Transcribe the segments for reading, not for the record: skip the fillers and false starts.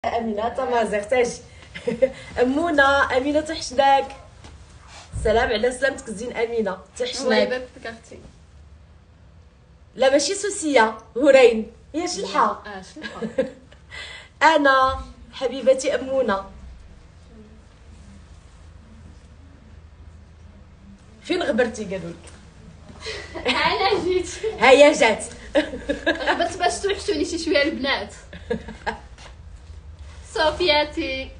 امينه ما زغتاش. امونه امينه تحشناك. السلام على سلامتك زين امينه الله تحشناك. يبارك فيك اختي. لا ماشي سوسيه هورين هي شلحه. شلحه. انا حبيبتي امونه. فين غبرتي قالوا لك؟ انا جيت هيا جات. غبت باش توحشوني شي شويه البنات. صوفياتي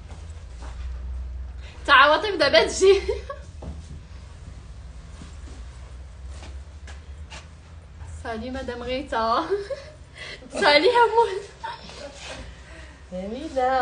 تعوطي دابا تجي. سالي مدام غيتا. سالي همون. امينه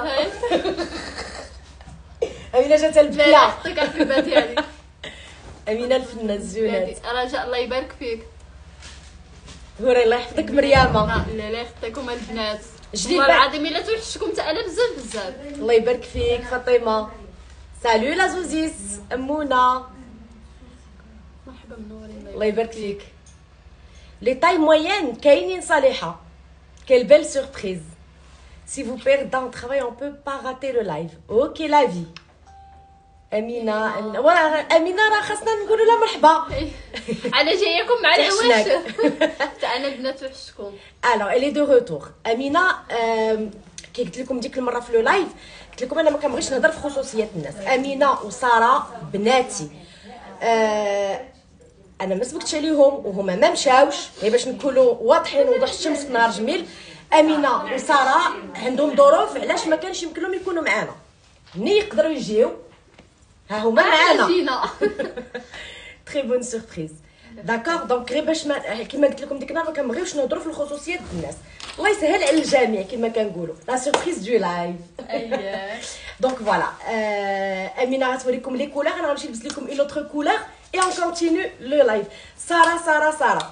امينه جات لا البلا. حطيك على الكلبه ديالي. امينه الفنه الزيونات. رجاء الله يبارك فيك. هوري الله يحفظك مريامه. لا لا يخطيكم البنات. جديد والله بقى. العظيم الا توحشكم حتى انا بزاف. الله يبارك فيك فاطمه. سالو لا زوزيس امونه. مرحبا منورين. الله يبارك فيك. لي تاي موين كاينين صالحه. Quelle belle surprise. Si vous perdez un travail, on peut pas rater le live. Ok la vie. امينه امينه راه خاصنا نقولوا لها مرحبا. انا جايكم مع تحشناك. العواش. حتى انا البنات توحشكم. الوغ الي دو روتور امينه. كي قلت لكم ديك المره في لو لايف قلت لكم انا ما كنبغيش نهضر في خصوصيات الناس. امينه وساره بناتي. انا ما سبقتش عليهم وهما ما مشاوش غير باش نكونوا واضحين وضوح الشمس في نهار جميل. امينه وساره عندهم ظروف علاش ما كانش يمكن لهم يكونوا معنا. ملي يقدروا يجيو ها هما معنا. جينا. تري بون سوربريز. داكوغ دونك غير باش ما كيما قلت لكم ديك النهار ما كنبغيوش نهضروا في الخصوصيات ديال الناس. الله يسهل على الجميع كما كنقولوا لا سوربريز دو لايف. اييه دونك فوالا. امينه غتوريكم لي كولور. انا غنمشي نلبس لكم اون اوتر كولور اي اون كونتينيو لو لايف. ساره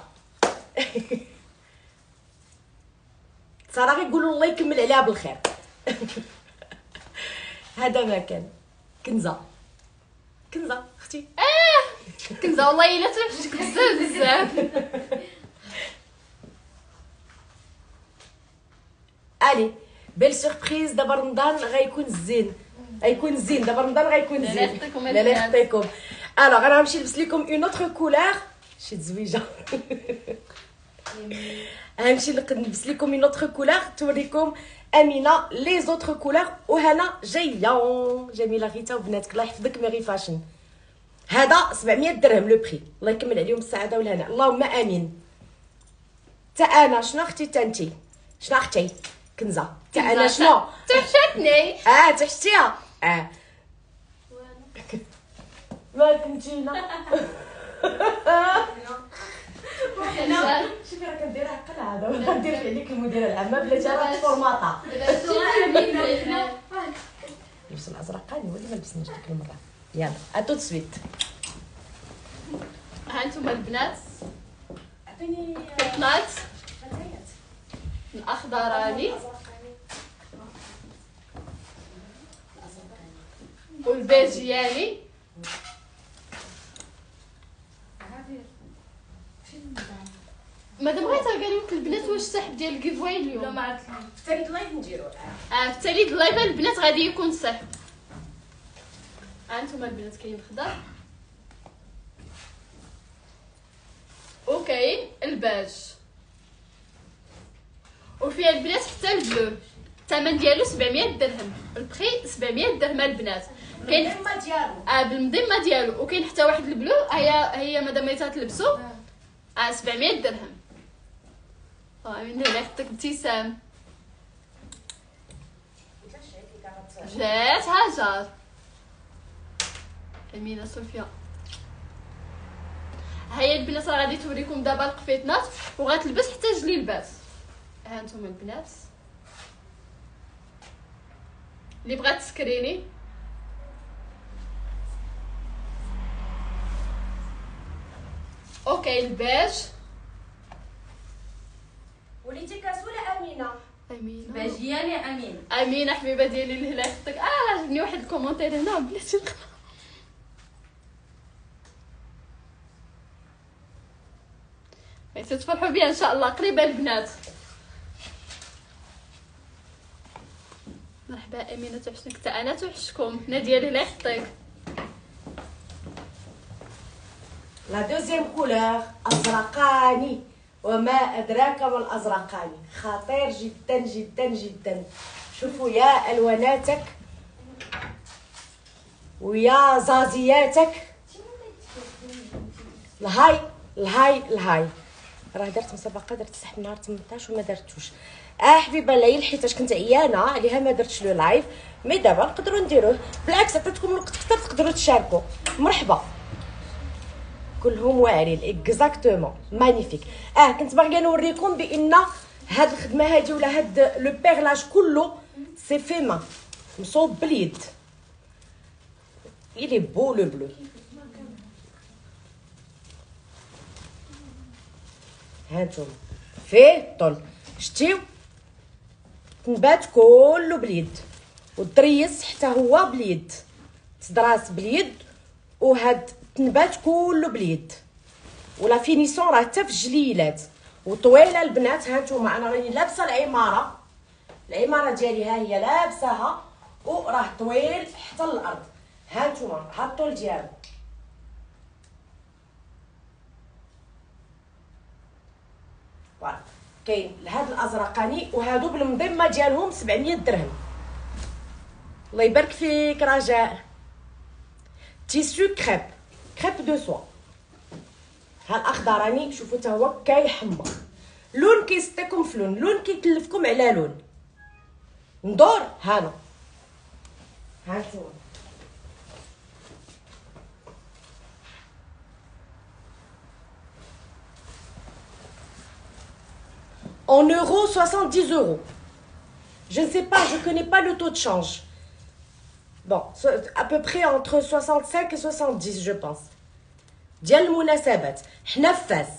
ساره غير يقولوا الله يكمل عليها بالخير. هذا ما كان كنزه اختي. كنزه والله الا توحشك بزاف. الي بيل سوربريز. دابا رمضان غيكون زين دابا رمضان غيكون لا زين. يخطيكم لا البنات. يخطيكم. الوغ انا غنمشي نلبس لكم اون اوتر كولور. شي زويجه. غنمشي نلبس لكم اون اوتر كولور توريكم امينه لي زوتر كولور. وهنا جايه جميله غيتا وبناتك الله يحفظك ميري فاشن. هذا 700 درهم لو بري. الله يكمل عليهم السعاده والهنا اللهم امين. تا انا شنو اختي تا انتي شنو اختي كنزه تا انا شنو توحشتني. تحشتيها. ما كنتينا. شوفي راه كنديرها قلعه دابا ندير عليك المديره العامه بلاتي راه فورماطا. لبس الازرقاني ولا ما لبسناش ديك المره. يلا اتو سويت. ها انتم البنات عطيني طلعت الاخضراني والبيجياني. مادام غيتا قالوا لك البنات واش السحب ديال الكيفواي اليوم؟ لا ما عرفت في ثالث لايف نديرو. في التالي اللايف البنات غادي يكون السحب. ها انتم البنات كاين الخضر وكاين الباج وفيها البنات حتى البلو. الثمن ديالو 700 درهم. البخي 700 درهم البنات. كاين الخدمه ديالو بالمضمه ديالو. وكاين حتى واحد البلو. هي مادام ميتا تلبسو 700 درهم. من هنا يحطك ابتسام. جات هاجر. امينه صوفيا. هيا البنات راه غادي توريكم دابا القفيتنات وغتلبس حتى جليلبات. ها انتم البنات اللي بغات تسكريني. اوكي الباج. وليتي كسوله امينه. امينه باجياني امين. امينه حبيبه ديالي اللي لا يخطيك. عجبني واحد الكومونتير هنا بلاتي. تتفرحوا بها ان شاء الله قريبه البنات. مرحبا امينه، توحشتك حتى انا، توحشتكم. حنا ديالي لا يخطيك. لا دوزيام كولور ازرقاني، وما ادراك ما الازرقاني، خطير جدا جدا جدا. شوفوا يا الواناتك ويا زازياتك. الهاي راه درت مسابقه، درت سحب نهار 18 وما درتوش. حبيبه الليل، حيتاش كنت عيانه عليها ما درتش لو لايف، مي دابا نقدروا نديروه. بالعكس عطيتكم الوقت حتى تقدروا تشاركوا. مرحبا كلهم واعرين اكزاكتومون مانيفيك. كنت باغيه نوريكم بان هاد الخدمه هادي ولا هاد لو بيرلاج كله سي فيما مصوب باليد. il est beau le bleu. هانتوما فيه الطل، شتيو تنبات كله باليد، والدريس حتى هو باليد، تدراس باليد، وهاد التنبات كله باليد، ولا فينيسيون راه حتى في الجليلات. وطويله البنات. هانتوما انا راني لابسه العماره ديالي، ها هي لابساها وراه طويل حتى الارض. هانتوما ها الطول ديالو. فوالا كاين لهاد الازرقاني، وهادو بالمضمه ديالهم 700 درهم. الله يبارك فيك رجاء. تيسو كريب دو سوا. ها الاخضراني شوفوا حتى هو كيحمر، لون كيسطيكم في لون كيكلفكم على لون. ندور هانا هانتوما en euros 70 euros. Je ne sais pas, je connais pas le taux de change. Bon, à peu près entre 65 et 70 je pense. ديال المناسبات. حنا في فاس.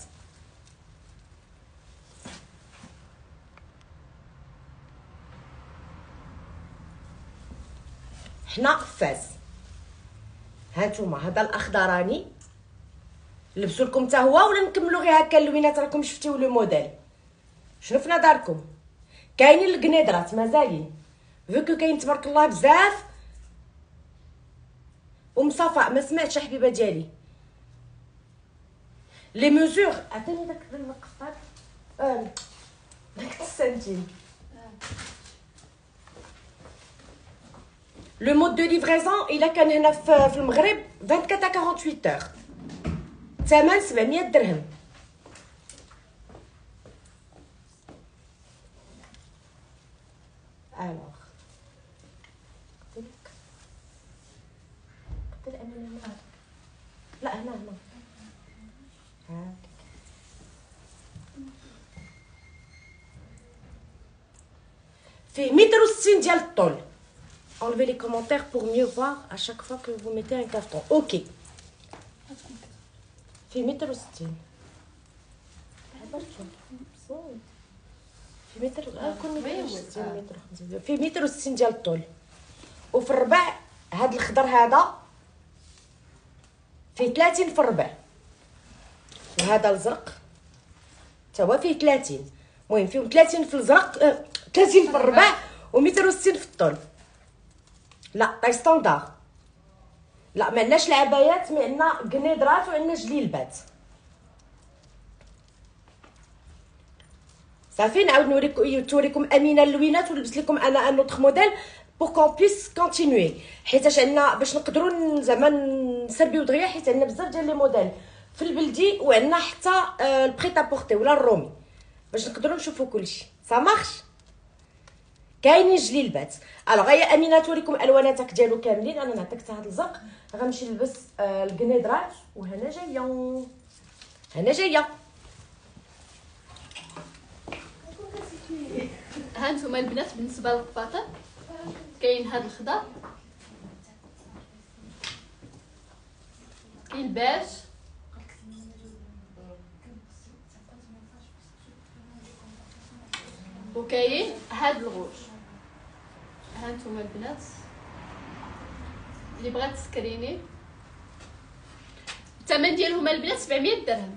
حنا في فاس. هانتوما هذا الاخضراني لبسوا لكم حتى هو، ولا نكملوا غير هكا اللوينات؟ راكم شفتيو لو موديل. شنو في نظركم؟ كاينين القنيدرات مازالين، فيكو كاين تبارك الله بزاف. ومصافى ما سمعتش حبيبه ديالي لي ميزور. عطيني داك القسطاط، داك السنتيم. لو مود دو ليفريزون الا كان هنا في المغرب 24 à 48 heures. ثمن 700 درهم. الوغ قلت امين لا هنا هاك. فيه 160 ديال الطول. enlevez les commentaires pour mieux voir à chaque fois que vous mettez un carton. ok فيه 160 في 160 ديال الطول. وفي الربع هاد الخضر هذا فيه 30 في الربع، وهذا الزرق حتى هو فيه 30. المهم فيهم 30 في الزرق، 30 في الربع و160 في الطول. لا طاي ستاندار. لا ما عندناش العبايات، مي عندنا قنيدرات وعندنا جليلبات. صافي نعاود نوريكم امينه اللوينات، ونلبس لكم انا ان اوتر موديل بور كون بيس كونتينيي، حيتاش عندنا باش نقدروا زعما نسربيو دغيا، حيت عندنا بزاف ديال لي موديل في البلدي، وعندنا حتى البريت ابورتي ولا الرومي باش نقدروا نشوفوا كلشي. سا مارش. كاينين جليلبات. الوغ يا امينه توريكم الواناتك ديالو كاملين. انا نعطيك حتى هذا الزرق، غنمشي نلبس القنيدرات. وهنا جايه، هنا جايه. هانتوما البنات بالنسبه للقباطه كاين هاد الخضر، كاين الباج، وكاين هاد الغوج. هانتوما البنات اللي بغات تسكريني الثمن ديالهم البنات 700 درهم.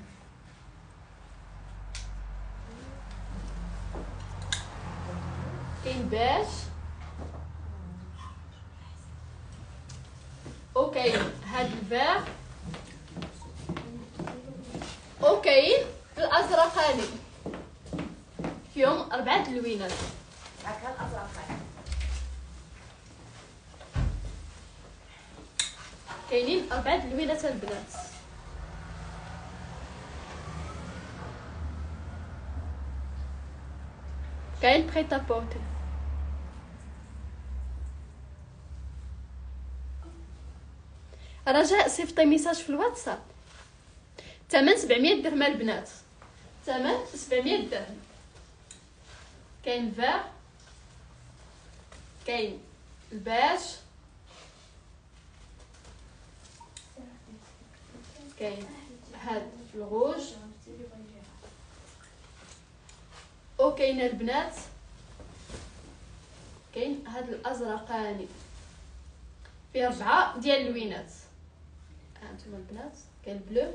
كاين باج وكاين هاد الفيغ وكاين الازرقاني فيهم 4 اللوينات. هكا الازرقاني كاينين 4 اللوينات البنات. كاين بريتا بورتي. رجاء صيفطي ميساج في الواتساب. ثمن 700 درهم البنات، ثمن 700 درهم. كاين فيغ، كاين الباج، كاين هاد الغوج، وكاين البنات كاين هاد الازرقاني فيه 4 ديال اللوينات. هانتوما البنات كاين البلو،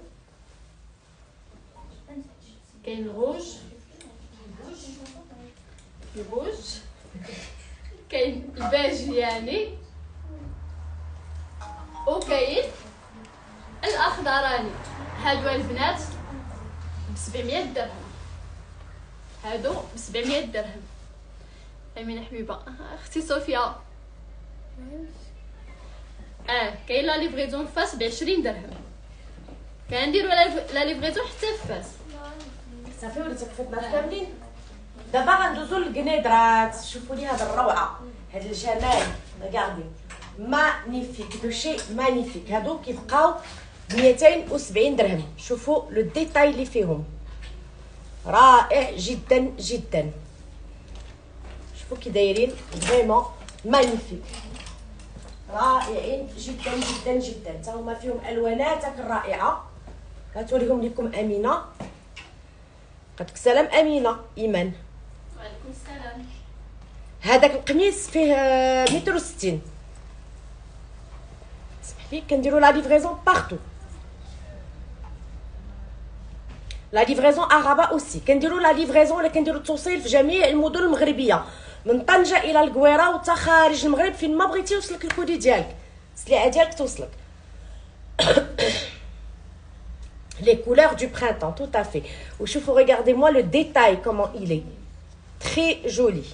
كاين الغوج، الغوج، كاين الباجياني، وكاين الاخضراني. هادو البنات ب 700 درهم، هادو ب 700 درهم. امينه حبيبه، اختي صوفيا. كاين لا ليفريزون فاس ب 20 درهم. كنديروا لا ليفريزون حتى فاس. صافي وليتي كفتنا كاملين. دابا غندوزو للكنيدرات. شوفوا لي هذا الروعه، هذا الجمال، ريغاردي مانيفيك دو شي مانيفيك. هادو كيبقاو ب 270 درهم. شوفوا لو ديتاي اللي فيهم رائع جدا جدا. شوفوا كي دايرين فريمون مانيفيك، رائعين جدا جدا جدا. حتى هما فيهم الوانات رائعه. غتوريهم لكم امينه. قدك السلام امينه. ايمان وعليكم السلام. هذاك القميص فيه 160. سمح لي كنديروا لا ليفريزون بارتو. لا ليفريزون عربه اوسي. كنديروا لا ليفريزون ولا كنديروا التوصيل في جميع المدن المغربيه، من طنجه الى القويره وتا خارج المغرب. فين ما بغيتي يوصلك الكودي ديالك، السلعه ديالك توصلك. Les couleurs du printemps, tout à fait. Ou regardez-moi le détail, comment il est. Très joli.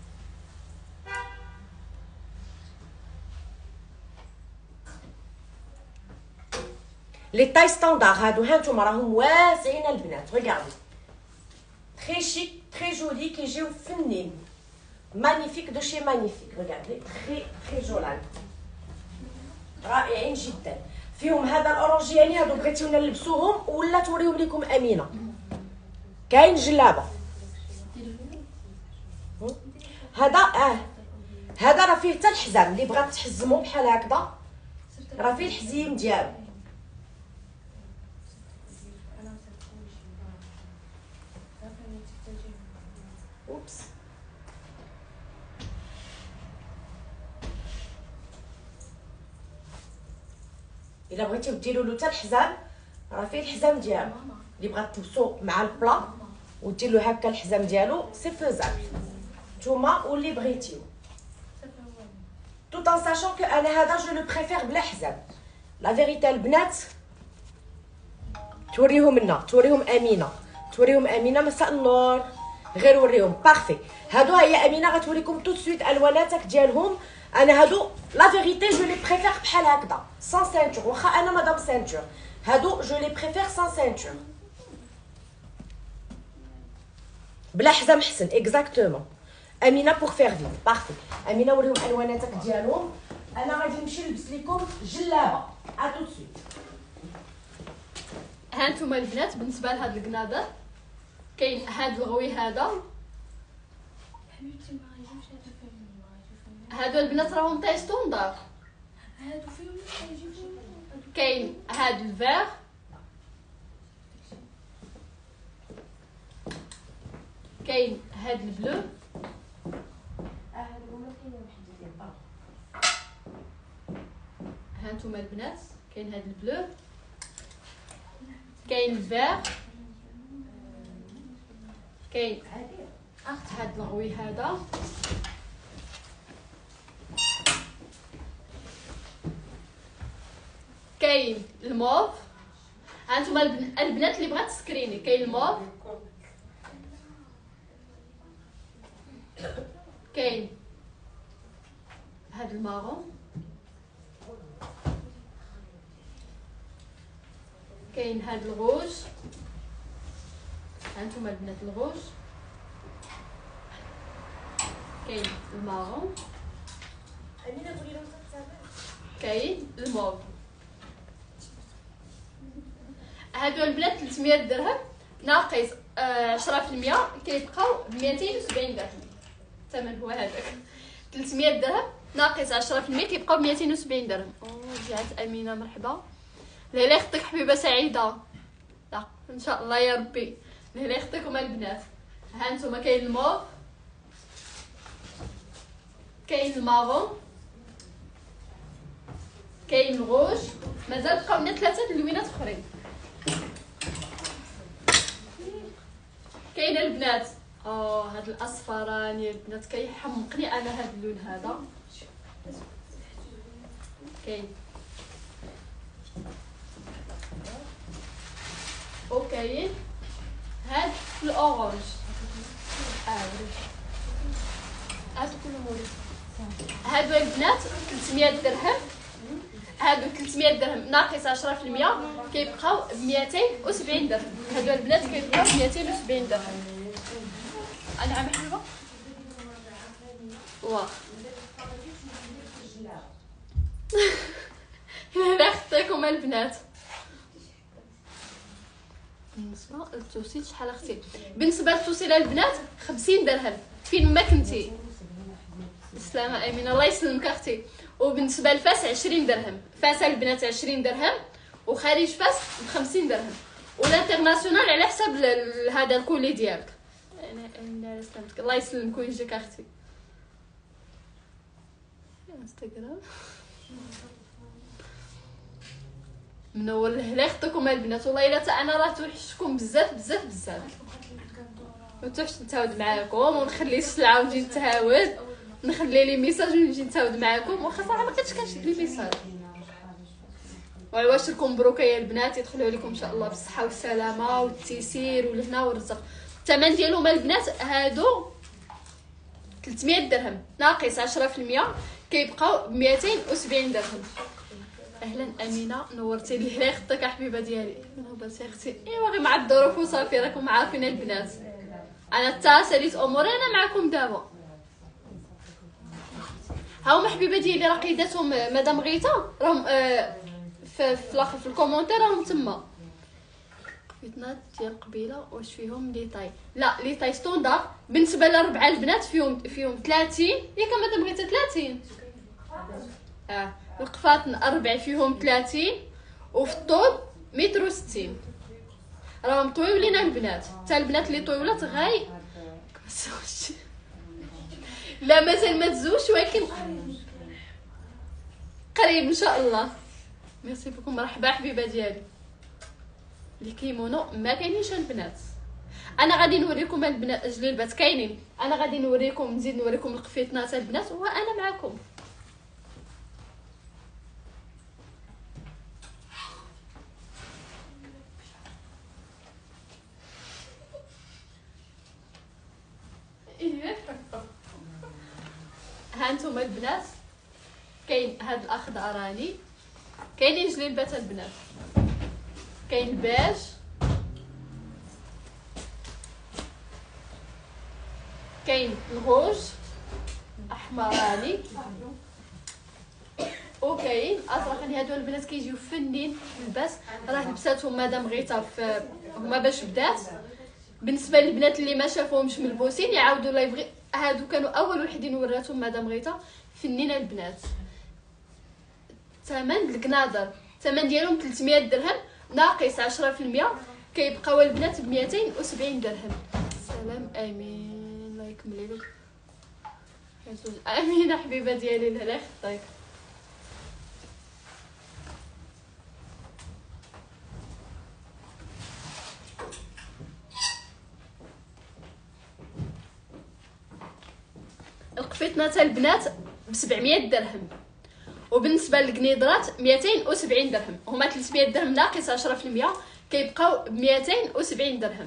Les tailles standards, هادو هانتوما راهم واسعين البنات. Regardez. Très chic, très joli, كيجيو فنين. Magnifique de chez magnifique. Regardez, très très joli. رائعين جدا. فيهم هذا الاورانجياني. هادو بغيتيونا نلبسوهم ولا توريهم لكم امينه. كاين جلابه. هذا هذا راه فيه حتى الحزام. اللي بغات تحزمو بحال هكذا راه فيه الحزيم ديالو. اوبس. الا بغيتيو ديروا له حتى الحزام راه فيه الحزام ديالو. اللي بغات تلبسو مع البلا ودير له هكا الحزام ديالو سي فوزابل. نتوما واللي بغيتيو. tout en sachant que انا هذا جو لو بريفير بلا حزام. لا فيريتي البنات توريهم لنا، توريهم امينه، توريهم امينه. مساء النور. غير وريهم بارفي. هادو هي امينه غتوريكم تو سويت الواناتك ديالهم. انا هادو لا فيريتي جو لي بريفير بحال هكذا سان سانتور. واخا انا مدام سانتور، هادو جو لي بريفير سان سانتور بلا حزام حسن. اكزاكتومون امينه بور فير فيف بارفي. امينه وريهم الواناتك ديالهم. انا غادي نمشي نلبس لكم جلابه. ا تو سويت. هانتوما البنات بالنسبه لهاد القناضه كاين هاد الغوي هذا. هادو البنات راهم طاي ستوندار. كاين هاد الفيغ، كاين هاد البلو، هانتوما البنات كاين هاد البلو، كاين الفيغ، كاين هاد الغوي هذا، كاين الموف. هانتوما البنات اللي بغات تسكريني، كاين الموف، كاين هاد المارون، كاين هاد الغوج. هانتوما البنات الغوج، كاين المارون، كاين الموف. هادو البنات 300 درهم ناقص 10% كيبقاو ب 270 درهم. الثمن هو هذاك 300 درهم ناقص 10% كيبقاو ب 270 درهم. رجعت امينه مرحبا. ليلى اختك حبيبه سعيده. لا ان شاء الله يا ربي. ليلى اختكم البنات. ها انتم كاين الموف، كاين المارون، كاين الغوج. مازال بقاو لنا 3 اللوينات اخرين. كاين البنات هاد الاصفراني البنات كيحمقني انا هاد اللون هذا. كاين وكاين هاد الاورانج. هادو كلهم مولي. هادو البنات 300 درهم. هادو 300 درهم ناقص 10% كيبقاو ب 270 درهم. هادو البنات كيبقاو ب 270 درهم. انا عم حلوه واه لا اختكم البنات. بالنسبه للتوصيل شحال اختي؟ بالنسبه للتوصيل البنات 50 درهم فين ما كنتي. السلامه امين الله يسلمك اختي. وبالنسبه لفاس 20 درهم. فاس البنات 20 درهم وخارج فاس ب 50 درهم. والانترناسيونال على حسب هذا الكولي ديالك. انا سلامتك الله يسلمك ويجيك اختي. انستغرام منور لهلا اختكم البنات. والله الا انا راه توحشكم بزاف بزاف بزاف. ما توحش نتعاود معاكم ونخلي السلعه ونجي نتعاود، نخلي لي ميساج ونجي نتعاود معاكم. واخا صراحه ما بقيتش كنشد لي ميساج. وعواش لكم مبروك يا البنات، يدخلوا عليكم ان شاء الله بالصحه والسلامه والتيسير والهنا والرزق. الثمن ديالهم البنات هادو 300 درهم ناقص 10% كيبقاو ب 270 درهم. اهلا امينه نورتي لي هلا اختك حبيبه ديالي. نورتي اختي. ايوا غير مع الظروف وصافي راكم عارفين البنات. انا حتى ساليت اموري انا معكم دابا. هاهما حبيبه ديالي راه قيداتهم مدام غيتا راهم في الكومونتير راهم تما. قفيتنا ديال قبيله واش فيهم لي طاي؟ لا لي طاي ستوندار. بالنسبه لربعه البنات فيهم 30 ياك مدام غيتا 30. القفاطن 4 فيهم 30 وفي الطول 1.60 متر. راهم طويولين البنات. حتى البنات اللي طويولات غاي لا مازال ما تزوجش ولكن قريب ان شاء الله. ميرسي بكم مرحبا حبيبه ديالي. الكيمونو ما كاينينش البنات. انا غادي نوريكم البنات جليبات كاينين. انا غادي نوريكم نزيد نوريكم القفيطنات البنات وانا معكم. هانتوما البنات كاين هاد الاخضراني. كاينين جليبات البنات. كاين البيج، كاين الغوج احمراني، وكاين ازرقاني. هادو البنات كيجيو فنين لباس. راه لبساتهم مدام غيتا هما باش بدات. بالنسبه للبنات اللي ما شافوهمش ملبوسين يعاودوا لا يبغي. هادو كانوا اول وحدين وراتهم مدام غيتا فنين البنات. ثمن الكنادر الثمن ديالهم 300 درهم ناقص 10% كيبقاو البنات ب 270 درهم. سلام امين الله يكمل لك. امينه حبيبه ديالي لهلا خطيك. القفيطنه تاع البنات ب 700 درهم وبالنسبه للقنيدرات 270 درهم، هما 300 درهم ناقص 10%، كيبقاو ب 270 درهم.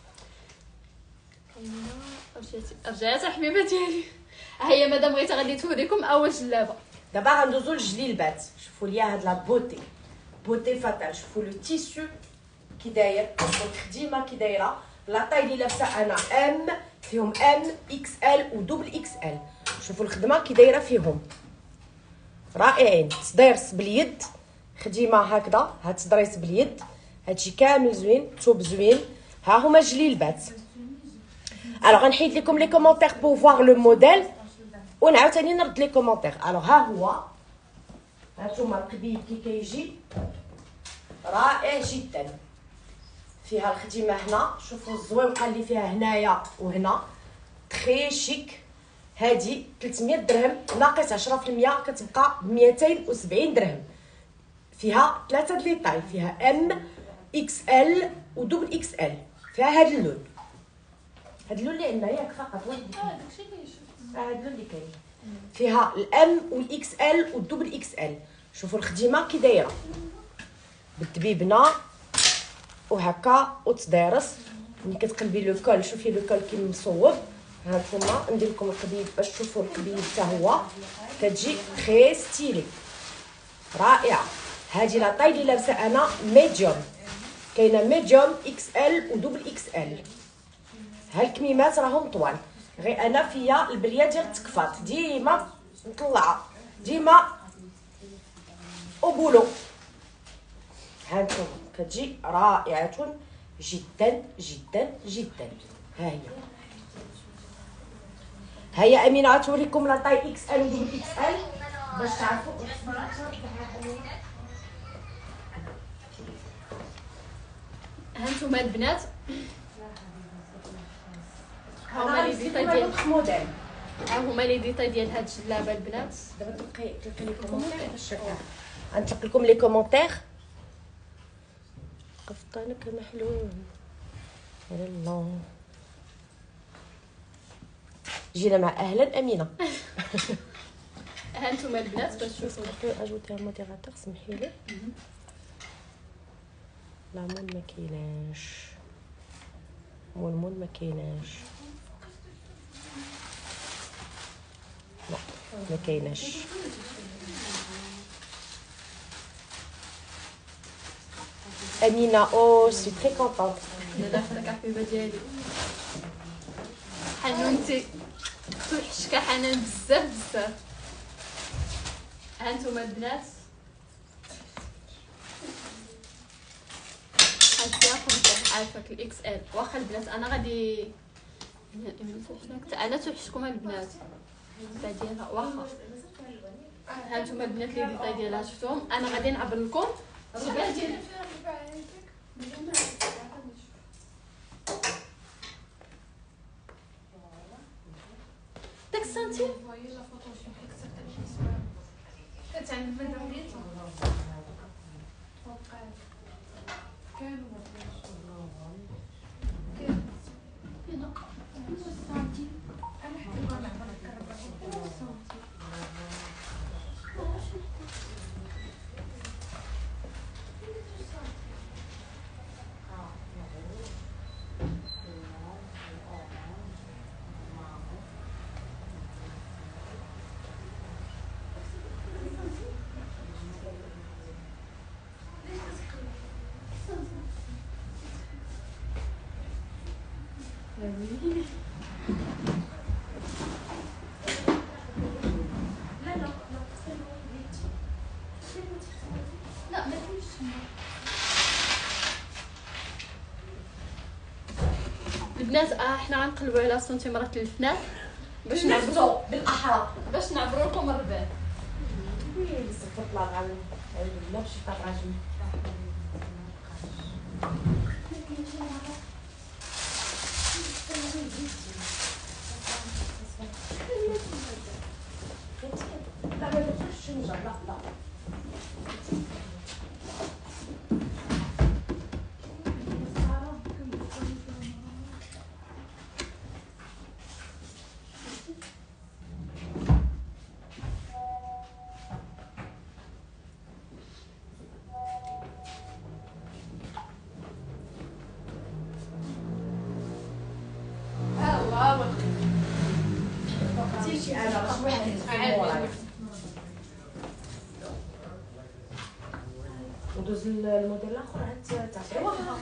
رجعت حبيبه ديالي. ها هي مادام بغيت غادي توريكم اول جلابه. دابا غندوزو للجليلبات. شوفوا ليا هاد لا بوتي، بوتي فاتال. شوفوا لو تيسو كي داير، شوفوا الخديمه كي دايره. لا طاي اللي لابسه انا ام، فيهم ام اكس ال ودوبل اكس ال. شوفوا الخدمه كي دايره فيهم رائعين. تدرس باليد، خديمه هكذا، هاد تدريس باليد، هادشي كامل زوين، توب زوين. ها هما جليلبات. الوغ غنحيد لكم لي كومونتير بور فوار لو موديل ونعاود ثاني نرد لي كومونتير. الوغ ها هو، هانتوما القبيب كي كيجي رائع جدا. فيها الخديمه هنا، شوفوا الزوينقه اللي فيها هنايا وهنا، تري شيك. هادي 300 درهم ناقص 10% كتبقى ب 270 درهم. فيها 3 لي طاي، فيها ام اكس ال ودوبل اكس ال. فيها هاد اللون، هاد اللون اللي عندنا ياك فقط. وين داكشي اللي شفت، هاد اللون اللي كاين. فيها الام والاكس ال والدوبل اكس ال. شوفوا الخديمه كي دايره بالدبيبنه وهكا وتدارس. ملي كتقلبي لو كول، شوفي لو كول كي مصوب. هانتوما ندير لكم القبيب باش تشوفوا القبيب حتى هو، كتجي تري ستيلي رائعه. هادي لا طاي اللي لابسه انا ميديوم، كاينه ميديوم اكس ال ودوبل اكس ال. ها الكميمات راهم طوال، غير انا فيا البليه ديال التكفاط ديما مطلعه، ديما وبولو. هانتوما كتجي رائعه جدا جدا جدا. ها هي امينه غتوريكم لا طاي اكس ال ودوبل اكس ال باش تعرفوا. هانتوما البنات، ها هما انا لي ديتاي ديال موديل. ها هما لي ديتاي ديال هاد الجلابه البنات. دابا تلقي لي كومونتير باش غنطلق لكم لي كومونتير. قفطانك محلول يلا. جينا مع اهلا امينه. هانتوما البنات باش تشوفوا. اجوتي ان موديراتور، سمحي لي. لا مول ما كايناش، مول ما كايناش، لا ما كايناش. امينه او سي تري كونطونط. لا فداك حبيبه ديالي حنونتي توحشك حنان بزاف بزاف. هانتوما البنات هادشي عارفك الاكس ال. واخا البنات انا غادي انا توحشكم البنات ديالها. واخا هانتوما البنات لي ديتاي ديالها شفتوهم. انا غادي نعبر لكم الربع ديال داك السنتيم. لا ما فيش البنات. حنا غنقلبوا على سنتيمرات الفنان باش نعبروا بالاحرى، باش نعبروا لكم الربع. استغفر الله العظيم. لا باش تراجم. لا ما تفرش لا لا. ندوز للموديل الاخر عاد تعطي واخا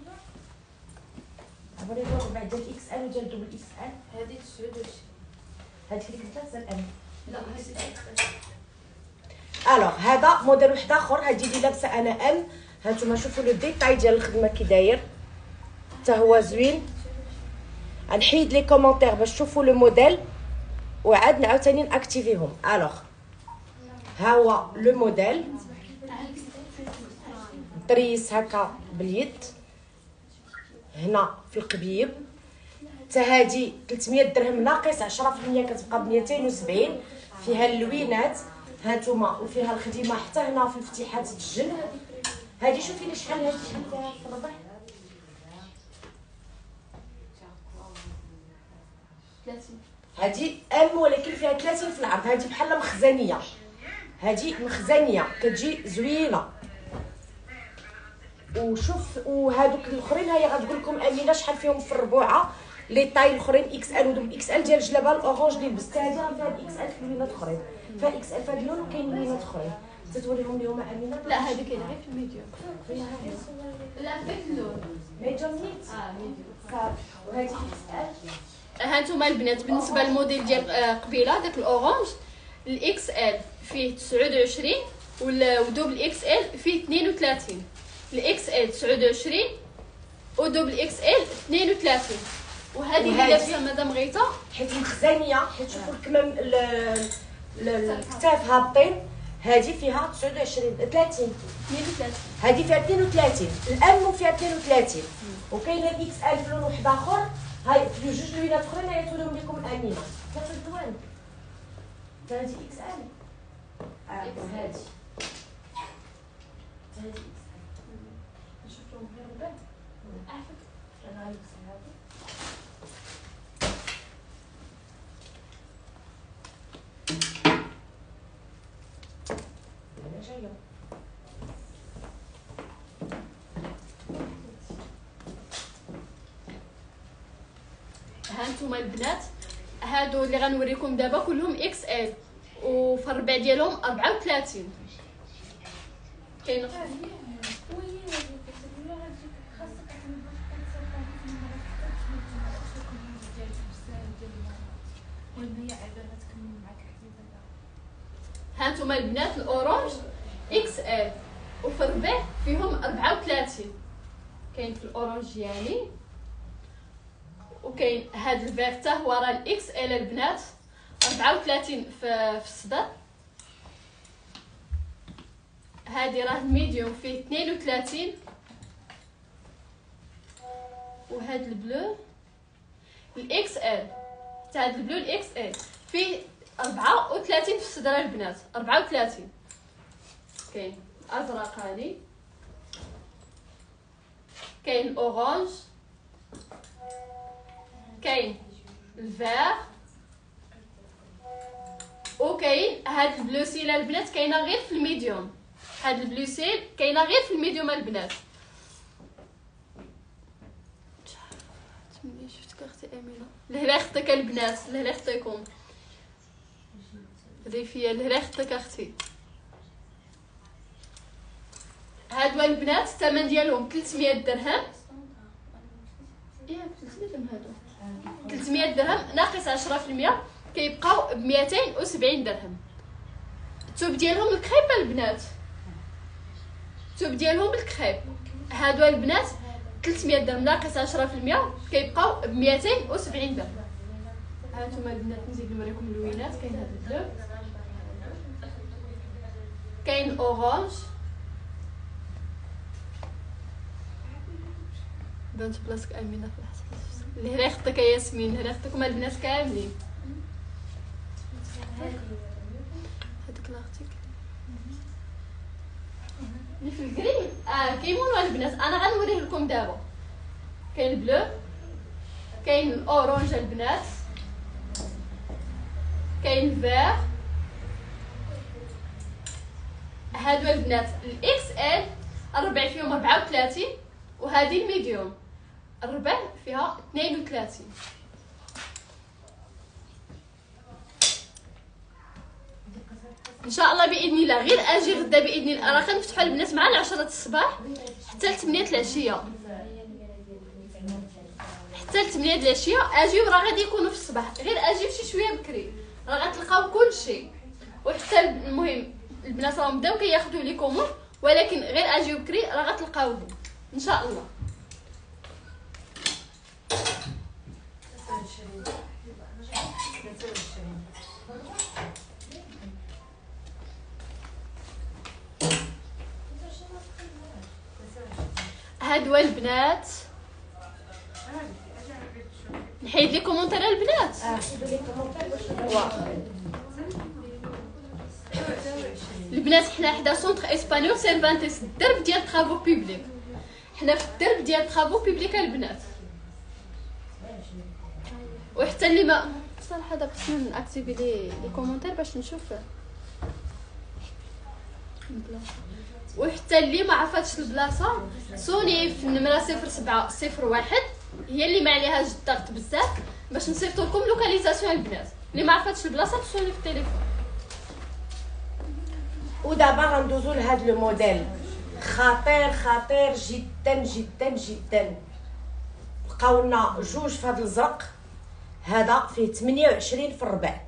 عبالي الربع ديال اكس ال وديال دوبل اكس ال. هذه 29 هذيك اللي كتلبس الام. لا هذه الوغ هذا موديل واحد اخر. هادي اللي لابسه انا ام. هانتوما شوفوا لو ديتاي ديال الخدمه كي داير حتى هو زوين. غنحيد لي كومونتير باش تشوفوا لو موديل وعاد عاوتاني ناكتيفيهم. الوغ ها هو لو موديل طريس هكا باليد هنا في القبيب. حتى هادي 300 درهم ناقص 10% كتبقى ب 270. فيها اللوينات هانتوما وفيها الخدمه حتى هنا في الفتيحات الجلد. هادي شوفي لي شحال هادي شحال فيها في الربع. 30 هادي ام ولكن فيها 30 في العرض. هادي بحال مخزنيه. هادي مخزنيه كتجي زوينه. وشوف وهادوك الاخرين هي غتقول لكم امينه شحال فيهم في الربوعه. لي طاي الاخرين اكس ال ودوبل اكس ال ديال الجلابه الاورانج اللي لبست هادي راه فيها اكس ال في لوينات اخرين. فيها اكس ال في هاد اللون وكاين لوينات اخرين. تتوريهم ليهم امينه. لا هذه كاينه غير في الميديوم. لا في اللون ميديوم نيت ميديوم صافي. وهادي اكس ال. هانتوما البنات بالنسبه للموديل ديال قبيله داك الاورانج الاكس ال فيه 29 ودوبل اكس ال فيه 32. الاكس ال 29 ودوبل اكس ال 32. وهذه اللي لابسه مدام غيتا حيت مخزنيه حيت شوفوا الكمام الكتاف هابطين. هذه فيها 29 30. 32. هذه فيها 32 الام فيها 32. وكاينه الاكس ال في لون واحد اخر. هاي في جوج لوينات اخرين عيطولهم لكم امينه. كتر الدوان هذه اكس ال. هذه هذه اكس ال. نشوف لهم غير البال. عافاك انا غنلبس هذه. انا جايه. هانتوما البنات هادو اللي غنوريكم دابا كلهم اكس ال وفي الربع ديالهم 34. كاين هانتوما البنات الاورانج اكس ال وفي الربع فيهم 34. كاين في الاورانج يعني وكاين هاد الفيغ حتى هو راه الاكس ال البنات 34 في الصدر. هادي راه الميديوم فيه 32. وهاد البلو الاكس ال حتى هاد البلو الاكس ال فيه 34 في الصدر البنات 34. كاين ازرق هادي كاين الاورانج كاين الفير وكاين هاد البلوسيل البنات كاينه غير في الميديوم. هاد البلوسيل كاينه غير في الميديوم البنات. تمني شفتك اختي امينه لهلا خطيك البنات لهلا خطيكم ريفيه لهلا خطيك اختي. هادو البنات الثمن ديالهم 300 درهم. ياك 300 درهم هادو 300 درهم ناقص 10% كيبقاو ب 270 درهم. الثوب ديالهم الكريب البنات الثوب ديالهم الكريب. هادو البنات 300 درهم ناقص 10% كيبقاو ب 270 درهم. هانتوما البنات نزيد نوريكم اللوينات. كاين هاد البلو كاين الاورانج بنت بلاصتك امينه في الحسن اللي هلا خطك يا ياسمين هلا خطكم البنات كاملين. هذيك لاختك اللي في الكريم كيمونوا البنات انا غنوريه لكم دابا. كاين البلو كاين الاورانج البنات كاين الفير. هادو البنات الاكس ال الربع فيهم 34 وهذه الميديوم الربع فيها 32. ان شاء الله باذن الله. غير اجي غدا باذن الله، راه كنفتحوا البنات مع 10 الصباح حتى ل 8 العشيه، حتى ل 8 العشيه اجيو، راه غادي يكونوا في الصباح. غير اجيو شي شويه بكري راه غتلقاو كلشي. وحتى المهم البنات راهم بداو كياخذوا لي كومون، ولكن غير اجيو بكري راه غتلقاوهم ان شاء الله. هادو البنات، نحيد لي كومونتير البنات. البنات حنا حدا سونتر اسبانيول سيرفانتيس، الدرب ديال طرافو بوبليك، حنا في الدرب ديال طرافو بوبليك البنات. وحتى اللي ما صراحه دابا خصنا ناكتيفي لي كومونتير باش نشوف. وحتى اللي ما عرفتش البلاصه سوني في النمره 0701 هي اللي ما عليهاش الضغط بزاف باش نصيفط لكم لوكاليزاسيون البنات. اللي ما عرفتش البلاصه تصوني في التليفون. ودابا غندوزو لهاد لو موديل خطير خطير جدا جدا جدا. بقاولنا جوج في هاد الزرق، هذا فيه 28 في الربع.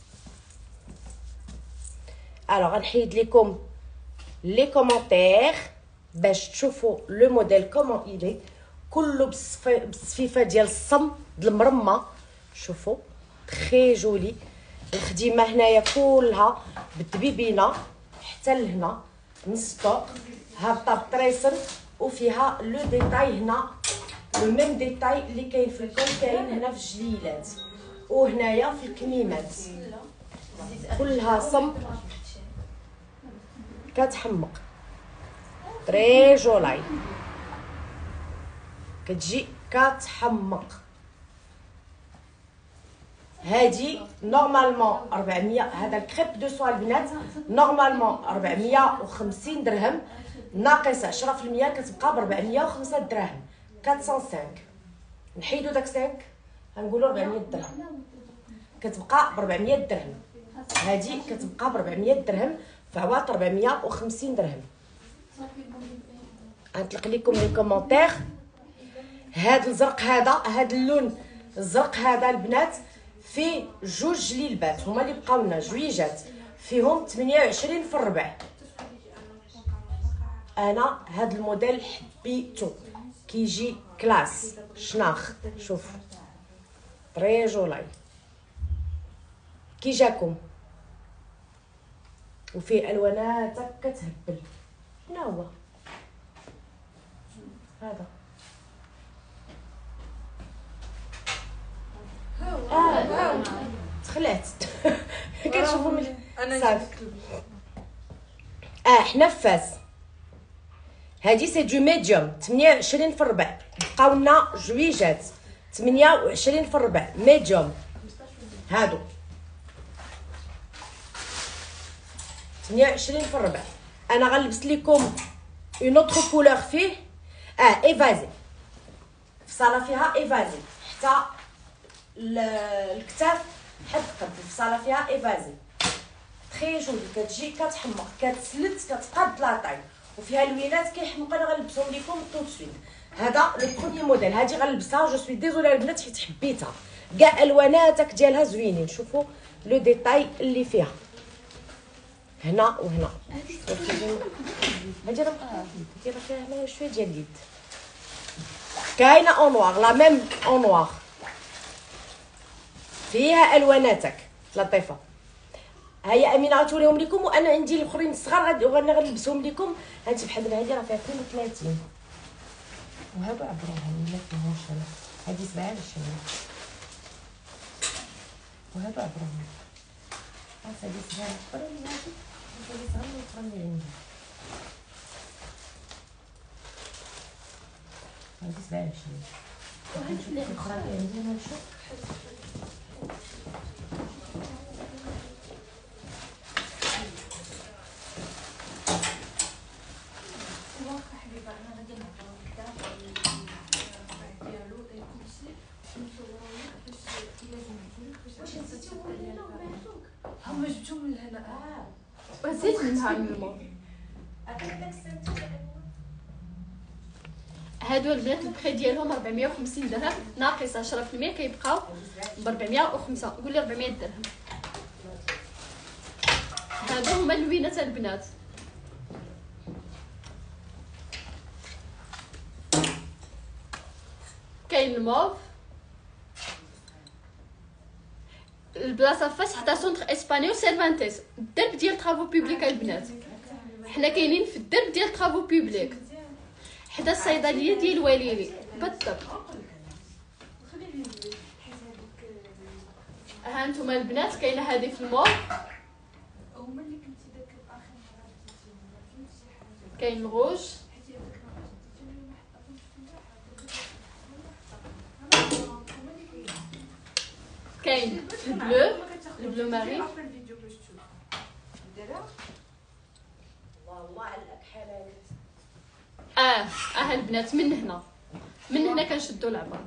الوغ غنحيد لكم لي كومونتير باش تشوفوا لو موديل كومون إلي، كله بالصفيفه ديال الصم د المرمى. شوفوا تري جولي. الخديمه هنايا كلها بالدبيبينه حتى لهنا نسطو، هابطه بطريسن، وفيها لو ديتاي هنا لو ميم ديتاي اللي كاين في الكول كاين هنا في الجليلات وهنايا في الكميمات. كلها صم كتحمق تري جولاي، كتجي كتحمق. هادي نورمالمون 400. هذا الكريب دو سوا البنات نورمالمون 450 درهم، ناقص 10% كتبقى ب 405 دراهم، 405. نحيدو داك 5 غنقولوا 400 درهم، كتبقى ب 400 درهم. هادي كتبقى ب 400 درهم في عواط 450 درهم. غنطلق لكم لي كومونتير. هاد الزرق هاد اللون الزرق هذا البنات فيه جوج جليلبات هما اللي بقاو لنا جويجات، فيهم 28 في الربع. انا هاد الموديل حبيتو، كيجي كلاس شناخ. شوف طري جولاي كي جاكم، وفيه الوانات كتهبل. شنو هو هذا؟ تخلعت كنشوفوا من صافي. حنا فاس. هادي سي دو ميديوم 28 في الربع، بقاو لنا جويجات 28 في الربع ميديوم. هادو 28 في الربع. انا غنلبس لكم اون اوتر كولور فيه ايفازي، في صاله فيها ايفازي حتى الكتاف حد قد، في صاله فيها ايفازي تري جولي. كتجي كتحمق كتسلت كتقاد لاطاي وفيها لوينات كيحمق. انا غنلبسهم لكم طول سويت. هذا لو بروميير موديل. هادي غنلبسها جو سوي ديزولي البنات حيت حبيتها، كاع الواناتك ديالها زوينين. شوفوا لو ديتاي اللي فيها هنا وهنا. هادي راه فيها هنايا شويه ديال اليد، كاينه اون نوار لا ميم اون نوار، فيها الواناتك لطيفه. هيا امينه غتوريهم لكم، وانا عندي الاخرين الصغار غنلبسهم لكم. هادي بحال هادي راه فيها 32 وهادو عبروهم ما فيهمش. انا هادي 27 وهادو عبروهم. هادي صغار اكبر من هادي، هادي صغار من الاخرى اللي عندي. هادي 27 وهادي الاخرى اللي عندي. انا نشوف هما جبتهم من هنا. وزيت منها من الموف. هادو البنات البخي ديالهم 450 درهم ناقص 10% كيبقاو ب 405. قولي 400 درهم. هادو هما اللوينات البنات. كاين الموف البلاصه فاس حتى سونتر اسبانيول سيرفانتيس الدرب ديال طرافو بوبليك البنات. حنا كاينين في الدرب ديال طرافو بوبليك حدا الصيدليه ديال الواليلي بالضبط. ها انتم البنات كاينه هذه في المول. كاين الغوج كاين البلو ماري. البنات من هنا كنشدوا العبره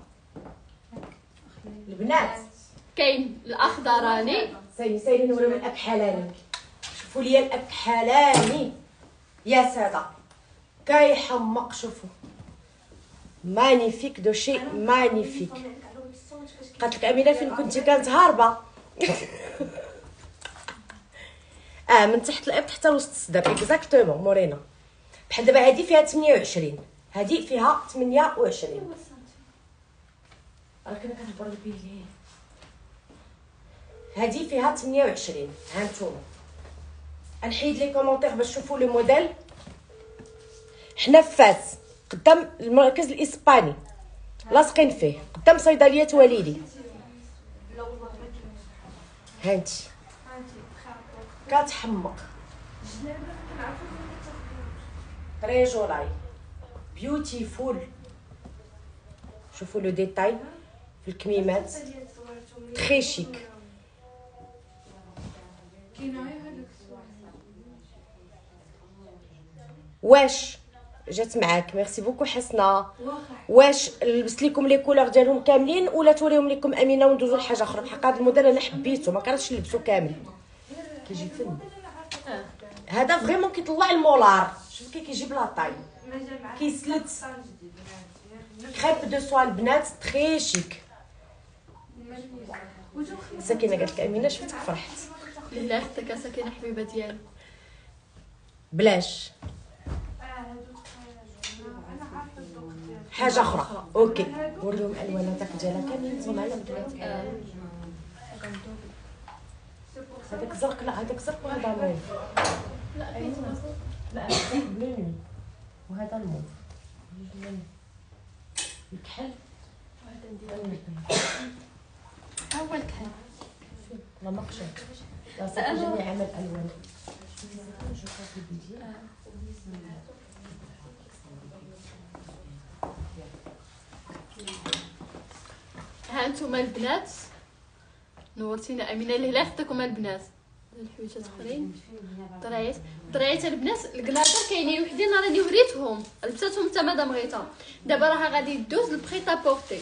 البنات. كاين الاخضراني. سيري نوريهم الاكحلاني. شوفوا لي الاكحلاني يا ساده كيحمق. شوفوا مانيفيك دو شي مانيفيك. قالت لك امينه فين كنتي؟ كانت هاربه. من تحت الابط حتى لوسط الصدر اكزاكتومون مورينا. بحال دابا هذه فيها 28 هذه فيها 28. راك انا كنهبر البيلي. هذه فيها 28. ها نتوما نحيد لي كومونتير باش تشوفوا لي موديل. حنا في فاس قدام المركز الاسباني لاصقين فيه قدام صيدليه وليدي. هانتي كتحمق تري جولاي بيوتيفول. شوفوا لو ديتاي في الكميمات تري شيك. واش جات معاك؟ ميرسي بوكو حسنه. واش لبست لكم لي كولور ديالهم كاملين ولا توريهم لكم امينه وندوزو لحاجه اخرى؟ بحق هذا الموديل انا حبيته ما كرهتش نلبسو كامل. كيجي فن هذا فريمون كيطلع المولار. شوف كيجيب لاطاي كيسلت كريب دو سوا البنات تري شيك. سكينه قالت لك امينه شفتك فرحت. لله اختك سكينه حبيبه ديالي. بلاش حاجه اخرى. اوكي وريهم الواناتك ديالها كاملين نتوما على البنات. هذاك زرق. لا هذاك زرق وهذا موف. لا هذا بلو وهذا الموف. الكحل وهذا ندير اول كحل لا مقشر. لا صافي جميع عمل الوان. ها انتم البنات نورتينا امينه. لهلا اختكم البنات الحويجات اخرين. طريات البنات الكنادر كاينين وحدين راني وريتهم لبساتهم حتى مدام غيتا. دابا راه غادي دوز البريطا بورتي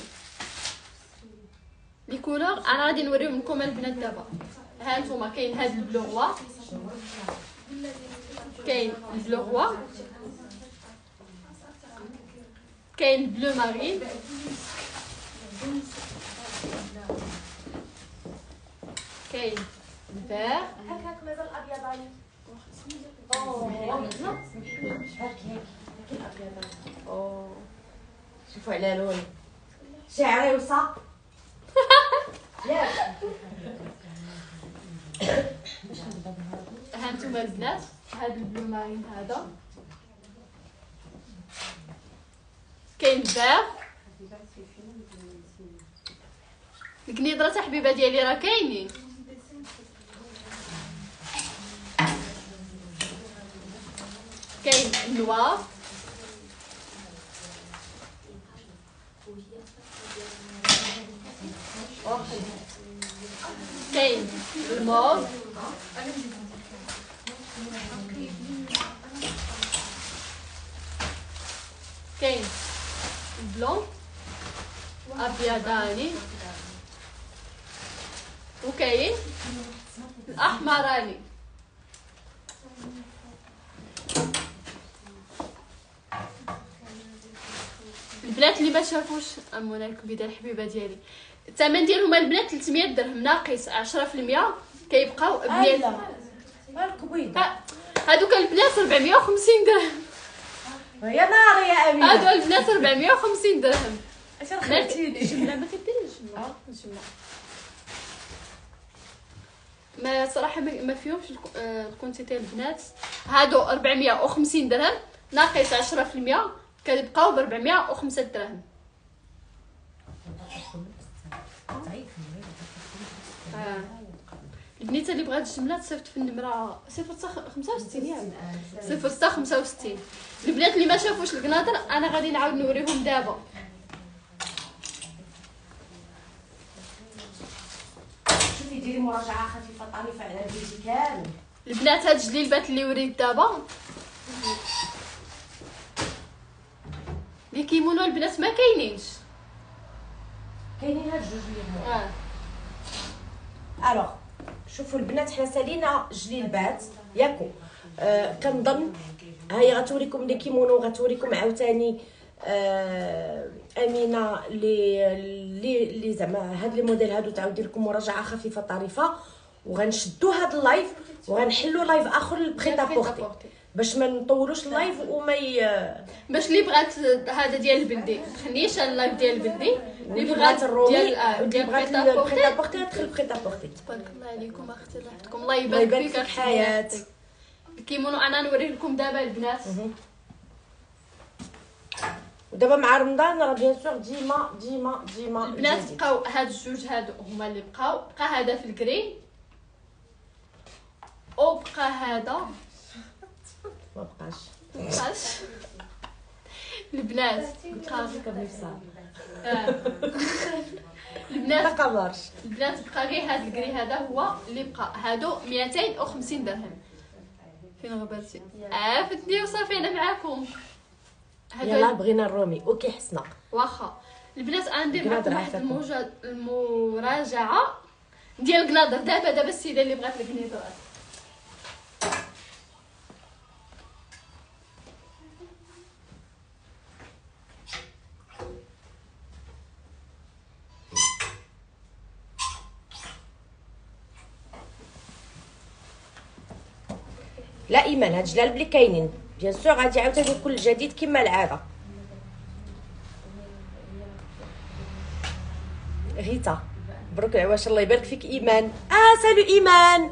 لي كولور. انا غادي نوريهم لكم البنات دابا. ها انتم كاين هذا البلو غوا. كاين البلو غوا. كاين بلو مارين. كاين الفير. هاك مازال ابيضاني. شوفوا على لون شعري وصا. ياك ها انتم البنات هذا البلو مارين هذا. كاين الفير. الكنيدره تاع حبيبه ديالي راه كاينين. كاين النوار. كاين الموف. كاين البلون ابيضاني. وكاين الاحمراني. البنات اللي ما شافوش امونا الكبيده الحبيبه ديالي، الثمن ديالهم البنات 300 درهم ناقص 10% كيبقاو ب 100. الكبيده هادوك البنات 450 درهم. يا نار يا امينه، هادو البنات 450 درهم. اش رخيتيني الجمله ما كديرش الجمله ما صراحه ما فيهمش الكونتيتي البنات. هادو 450 درهم ناقص 10% كتبقاو ب 405 درهم. البنيته اللي بغات الجمله تصيفط في النمره 065 ياك 065. البنات اللي ما شافوش القناطر انا غادي نعاود نوريهم دابا. شوفي ديري مراجعه خفيفه طريفه على الفيديو كامل. البنات هاد الجليبات اللي وريت دابا لي كيمونو البنات ما كاينينش، كاينين هاد جوج اللي الوغ شوفوا البنات حنا سالينا جليبات ياكو. كنظن هاي غتوريكم لي كيمونو، غتوريكم عاوتاني امينه لي زعما هاد لي موديل هادو تعاود دير لكم مراجعه خفيفه طريفه، وغنشدوا هاد اللايف وغنحلوا لايف اخر للبريتا بورتي باش ما نطولوش اللايف وما باش اللي بغات هذا ديال البلدي تخليش اللايف ديال البلدي، اللي بغات الرومي ديال بغات البريتا بورتي تدخل البريتا بورتي. تبارك الله عليكم اختي، الله يحفظكم، الله يبارك فيك حياه. الكيمونو انا نوريه لكم دابا البنات. ودابا مع رمضان راه بيان سور ديما البنات بقاو هاد الجوج هادو هما اللي بقاو. بقى هذا في الكري او بقى هذا ما بقاش. البنات بقى البنات قمرش. البنات بقى غير هاد الكري هذا هو اللي بقى. هادو 250 درهم. فين غبرتي؟ عافتني وصافي انا معاكم. يلا بغينا الرومي اوكي حسنا واخا. البنات غندير معكم واحد المراجعه ديال الكناضر دابا السيده اللي بغات الكنيضرات. لا ايمان هاد الجلالب اللي كاينين بيان سور غادي عاوتاني كل جديد كما العاده. غيتا مبروك العواش الله يبارك فيك ايمان. سالو ايمان.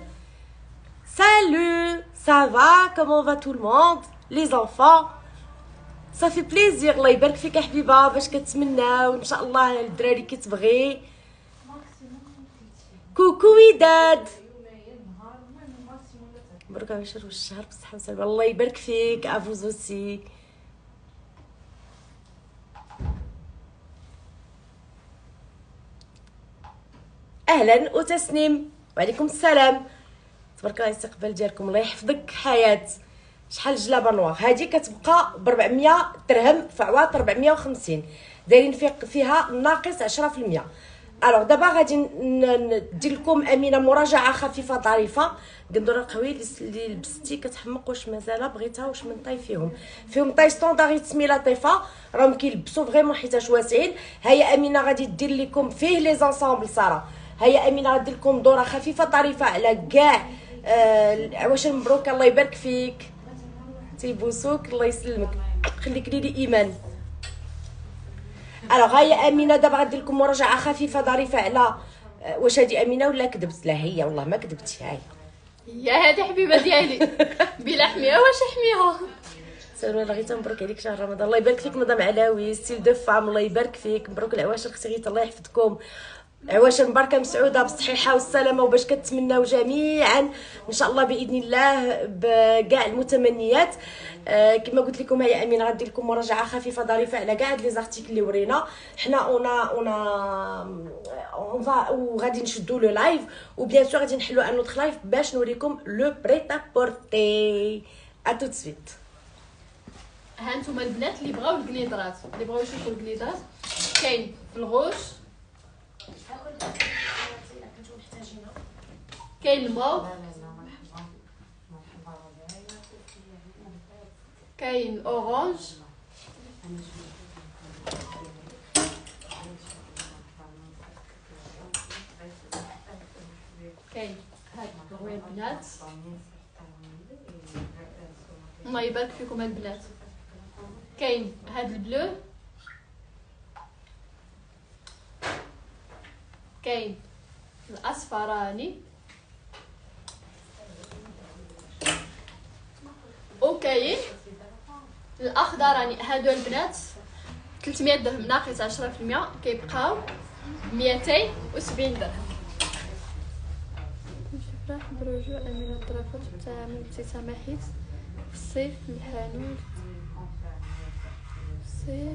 سالو سافا كومون فا تو الموند لي زونفون صافي بليزير. الله يبارك فيك يا حبيبه باش كتمناو ان شاء الله الدراري كتبغي. كوكو وداد مبروك على شهر والشهر بالصحه والسلامه. الله يبارك فيك افوز اوسي. اهلا وتسنيم وعليكم السلام. تبارك الله الاستقبال ديالكم الله يحفظك حياه. شحال جلابه نوار هذه كتبقى ب 400 درهم في عواط 450 دايرين فيها ناقص 10%. الوغ دابا غادي ندير لكم امينه مراجعه خفيفه ظريفه. قندوره قوي اللي لبستي كتحمق واش مازال بغيتها واش من طاي فيهم طاي ستوندار تسمي لطيفه راهم كيلبسوا فريمون حيتاش واسعين. هيا امينه غادي دير لكم فيه لي زانسامبل ساره. هيا امينه غادي دير لكم دوره خفيفه ظريفه على كاع عواش. مبروك الله يبارك فيك تيبوسوك الله يسلمك خليك لي ايمان. الوغ هيا امينه دابا غادي لكم مراجعه خفيفه ظريفه على واش هادي امينه ولا كذبت. لا هي والله ما كذبتي. هاي يا هادي حبيبه ديالي بلا حميها واش حميها. سلوى غيتا مبروك عليك شهر رمضان. الله يبارك فيك مدام علاوي ستيل دو فام الله يبارك فيك. مبروك العواش اختي غيتا الله يحفظكم. عواشر مباركه مسعوده بالصحيحه والسلامه وباش كتمناو جميعا ان شاء الله باذن الله بكاع المتمنيات. كما قلت لكم هي امينه غادي لكم مراجعه خفيفه ظريفه على كاع لي زارتيكل اللي ورينا حنا اون فا وغادي نشدوا لو لايف وبيان سور غادي نحلوا ان اوتر لايف باش نوريكم لو بريتا بورتي. ا تو سويت. ها انتم البنات اللي بغاو الكنيدرات اللي بغاو يشوفوا الكنيدرات كاين في الغوش كاين الموف كاين اورانج وين البنات؟ الله يبارك فيكم البنات. كاين هاد البلو، كاين الاصفراني، وكاين الاخضراني. هادو البنات 300 درهم ناقص 10% كيبقاو 270 درهم. نفرح برجوع امينه الطرافات والتعامل بابتسامه حيت في الصيف الحانوت، الصيف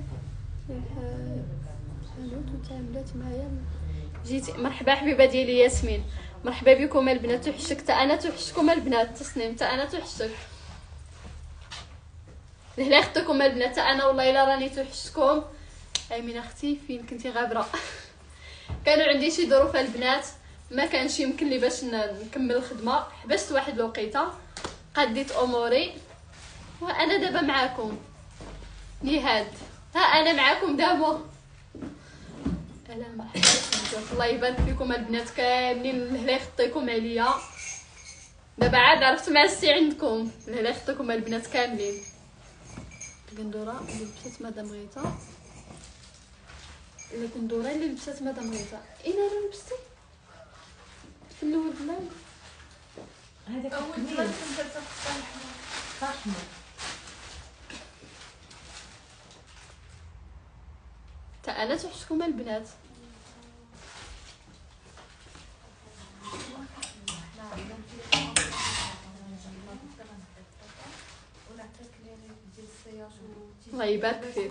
الحانوت وتعاملات معايا. جيتي مرحبا حبيبه ديالي ياسمين، مرحبا بكم البنات. توحشك حتى انا، توحشكم البنات. تصنيم حتى انا توحشك. لهلا اختكم البنات، حتى انا والله الا راني توحشتكم. امينه اختي فين كنتي غابره؟ كانوا عندي شي ظروف البنات، ما كانش يمكن لي باش نكمل الخدمه، حبست واحد الوقيته، قديت اموري وانا دابا معاكم. نهاد ها انا معاكم دابا. اهلا مرحبا، الله يبارك فيكم البنات كاملين. لهلا يخطيكم عليا، دابا عاد عرفت مع السي عندكم. لهلا يخطيكم البنات كاملين. القندوره اللي لبست مدام غيتا، القندوره اللي لبست مدام غيتا. اين انا لبستي في الاول لا هذاك اول الكميل ما كنت فاحمه. تا انا توحشكم البنات. الله يبارك فيك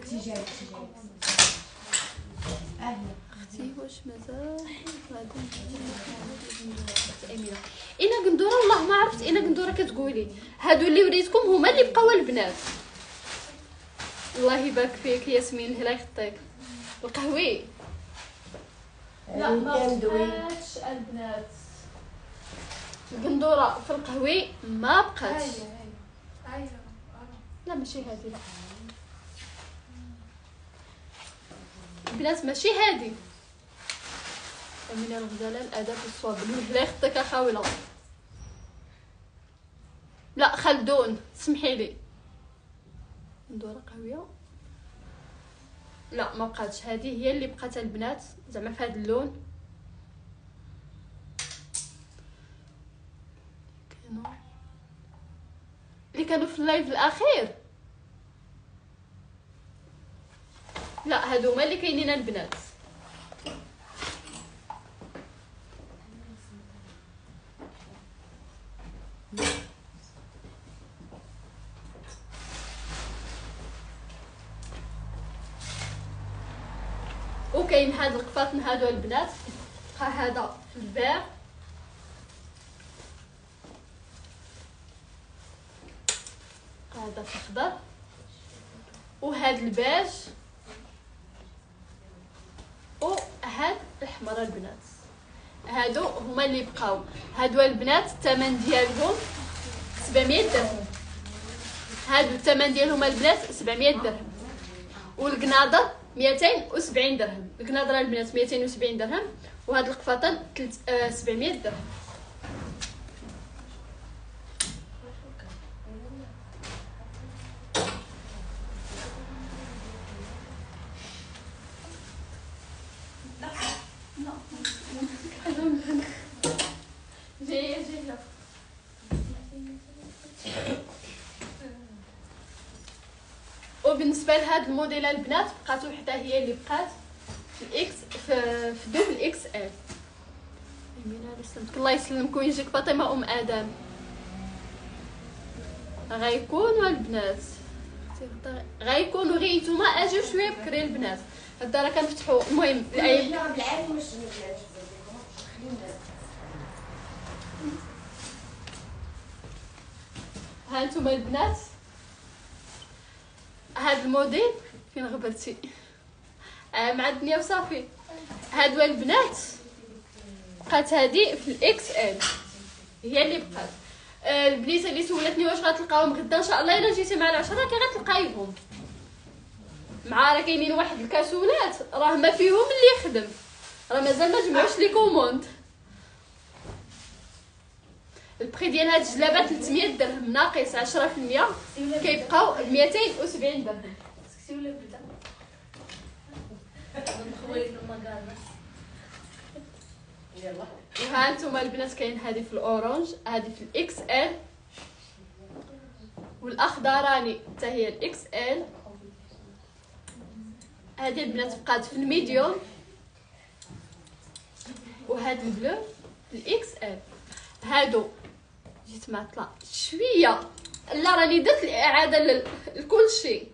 اختي. واش مازال غادي اميره؟ اين قندوره؟ والله ما عرفت اين قندوره كتقولي. هادو اللي وريتكم هما اللي بقاو البنات. الله يبارك فيك ياسمين، هلا يخطيك. القهوي لا ما بقاتش البنات. القندوره في القهوي ما بقاتش. لا ماشي هادي، لا البنات ماشي هادي. امينه الغزاله الادب والصواب. لا يخطيك اخاوله. لا خلدون سمحي لي. ندوره قهويه لا ما بقاتش. هذه هي اللي بقات البنات زعما في هذا اللون. كانوا في اللايف الاخير. لا هادو هما اللي كاينين البنات. وكاين هاد القفاطن هادو البنات. بقى هذا في الفير، هذا في الخضر، وهاد البيج، وهاد الاحمر البنات. هادو هما اللي بقاو. هادو البنات الثمن ديالهم 700 درهم. هادو الثمن ديالهم البنات 700 درهم. والقناضر 270 درهم. القناضره البنات 270 درهم، وهاد القفاطن 700 درهم. جايه وبالنسبه لهاد الموديل البنات بقات وحده هي اللي بقات في الاكس في دوب الاكس ال. امينه يسلمك، الله يسلمك ويجيك فاطمه ام ادم. غيكونوا البنات غيكونوا غير نتوما اجيو شويه بكري البنات. هدا راه كنفتحوا. المهم العيب ها انتم البنات. هاد الموديل فين غبرتي مع الدنيا وصافي. هادو البنات بقات هادي في الاكس ال هي اللي بقات. البنيته اللي سولتني واش غتلقاوهم غدا ان شاء الله الا جيتي مع العشره كي غتلقايهم. مع راه كاينين واحد الكاسولات راه ما فيهم اللي يخدم، راه مازال ما جمعوش لي كوموند. البري ديال هاد الجلابه 300 درهم ناقص 10% كيبقاو ب 270 درهم. وها انتم البنات كاين هذه في الاورانج، هذه في الاكس ال، والاخضراني حتى هي الاكس ال. هذه البنات بقات في الميديوم، وهاد البلو في الاكس ال. هادو جيت معطله شويه، لا راني درت الاعاده لكل شيء.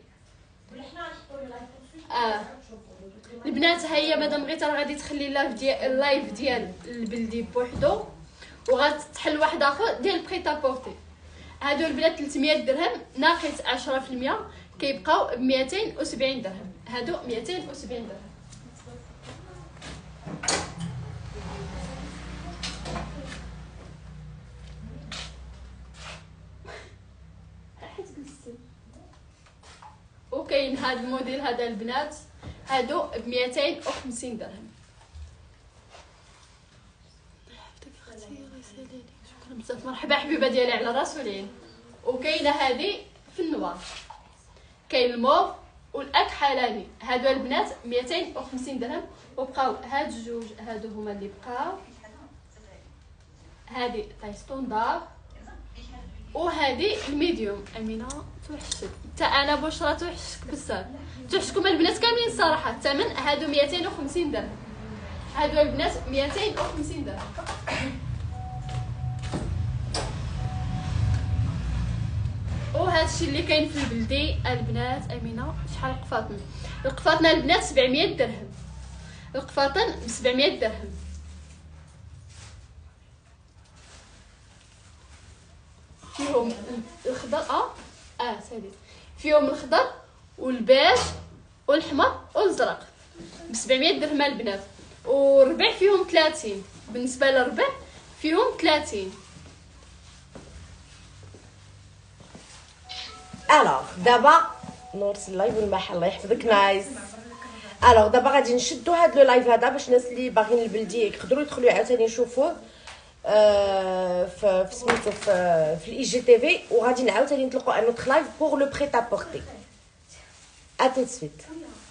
البنات هي مادام بغيتي راه غادي تخلي اللايف ديال البلدي بوحدو، وغتحل واحد اخر ديال بريتا بورتي. هادو البنات 300 درهم ناقص 10% كيبقاو ب 270 درهم. هادو 270 درهم. وكاين هاد الموديل هذا البنات، هادو ب 250 درهم. شكرا بزاف، مرحبا حبيبه ديالي على راس والعين. وكاينه هذه في النوار، كاين الموف والاكحلاني. هادو البنات 250 درهم. وبقاو هاد الجوج هادو هما اللي بقاو. هذه طاي ستوندار وهذه الميديوم. امينه توحشت حتى انا، بشرى توحشك بزاف، توحشكم البنات كاملين الصراحه. الثمن هادو 250 درهم. هادو البنات 250 درهم. وهذا الشيء اللي كاين في البلدي البنات. امينه شحال القفاطن؟ القفاطن البنات 700 درهم. القفاطن ب 700 درهم. فيهم الخضر ساليت، فيهم الخضر والبيج والحمر والازرق ب 700 درهم البنات. والربع فيهم 30. بالنسبه للربع فيهم 30. الوغ دابا نورس اللايف والمحل الله يحفظك نايس. الوغ دابا غادي نشدو هاد لو لايف هذا باش الناس اللي باغيين البلدي يقدروا يدخلوا عاوتاني يشوفوه في سميتو في الاي جي تي في. وغادي نعاوتاني نطلقوا ان اوتر لايف بور لو بريت ا بورتي. ا تو سويت.